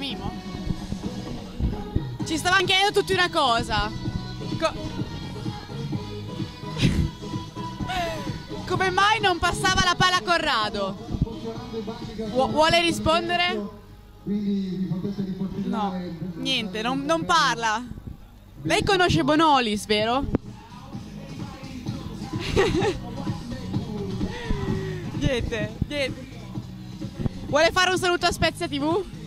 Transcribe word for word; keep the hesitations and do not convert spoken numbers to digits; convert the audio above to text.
Mimo? Ci stavano chiedendo tutti una cosa. Co Come mai non passava la palla a Corrado? Vu vuole rispondere? No, niente, non, non parla. Lei conosce Bonolis, vero? Niente, niente. Vuole fare un saluto a Spezia tivù?